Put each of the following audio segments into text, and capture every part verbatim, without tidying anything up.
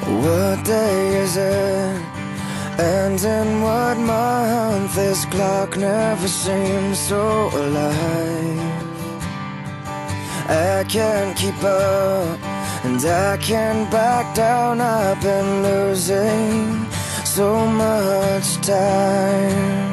What day is it? And in what month? This clock never seems so alive. I can't keep up, and I can't back down. I've been losing so much time.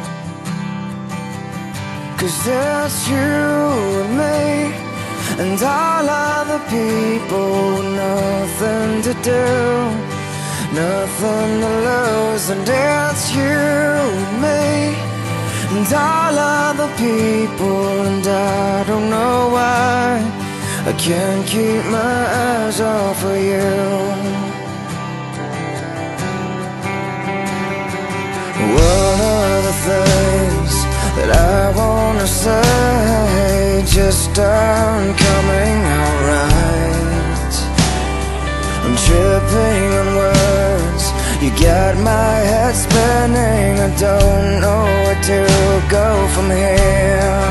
'Cause there's you and me, and all other people, nothing to do, nothing to lose. And it's you and me, and all other people, and I don't know why I can't keep my eyes off of you. What are the things that I wanna say just aren't coming out right? I'm tripping on words, you got my head spinning. I don't know where to go from here.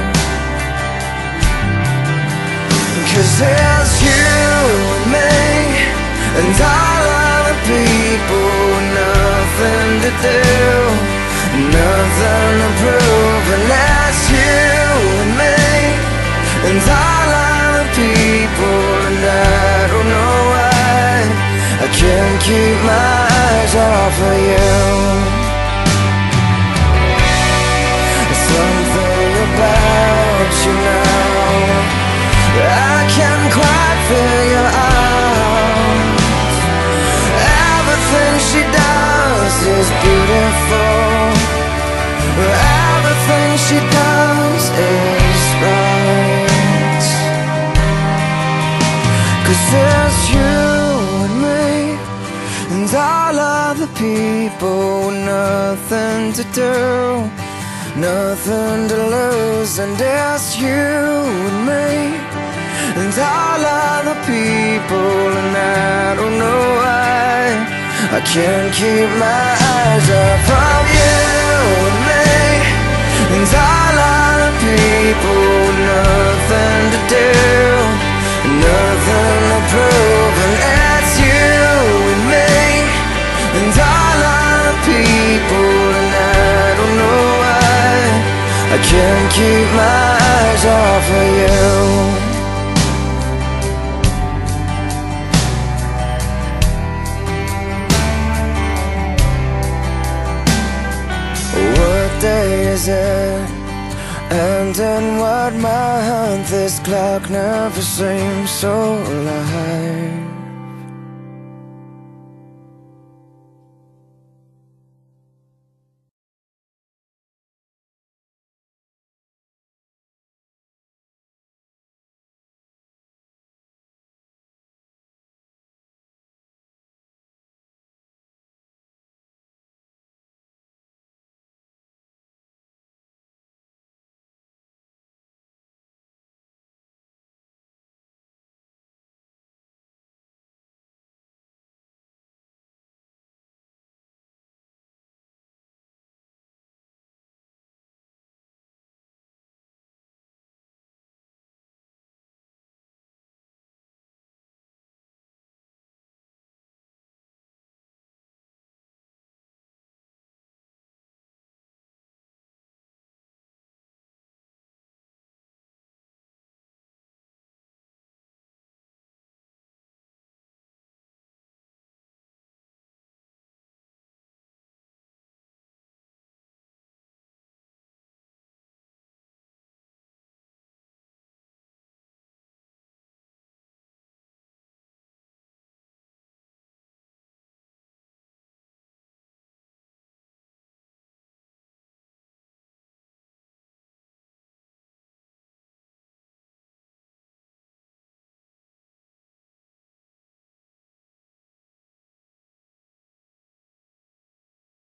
'Cause there's you and me, and all other people, nothing to do, nothing to prove. And that's you and me, and all other people, and I don't know why I can't keep my eyes off of you. There's something about you now I can't quite figure out. Everything she does is beautiful, everything she does is right. 'Cause there's you and me, and all other people, nothing to do, nothing to lose. And it's you and me, and all other people, and I don't know why I can't keep my eyes off of you and me, and all other people, nothing to do, nothing to prove. And it's you and me, and all other people, and I don't know why I can't keep my eyes off of you. What day is it? And in what month? This clock never seems so alive.